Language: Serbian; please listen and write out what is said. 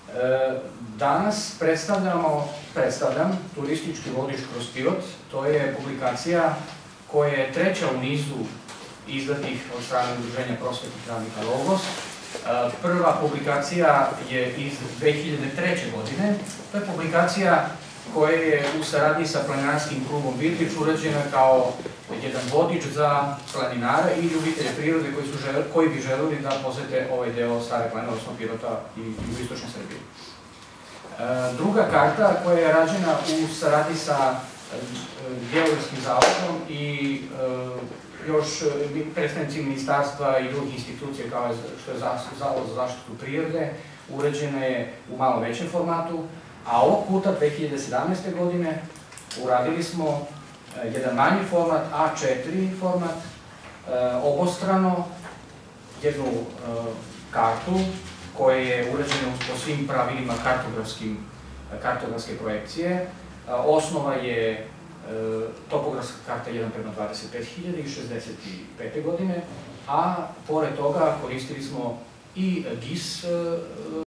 Danas predstavljam turistički vodič kroz Pirot. To je publikacija koja je treća u nizu izdatih od strane Udruženja prosvetnih radnika Logos. Prva publikacija je iz 2003. godine. To je publikacija koja je u saradnji sa planinarskim klubom Birlić urađena kao jedan vodič za planinare i ljubitelje prirode koji bi želeli da posete ovaj deo Stare planine, odnosno Pirota i jugoistočne Srbije. Druga karta koja je rađena u saradnji sa Geografskim zavodom i još predstavnici ministarstva i drugih institucija kao što je Zavod za zaštitu prirode, urađena je u malo većem formatu, a ovog puta 2017. godine uradili smo jedan manji format, A4 format, obostrano, jednu kartu koja je urađena po svim pravilima kartografske projekcije. Osnova je topografska karta 1:25.000 iz 65. godine, a pored toga koristili smo i GIS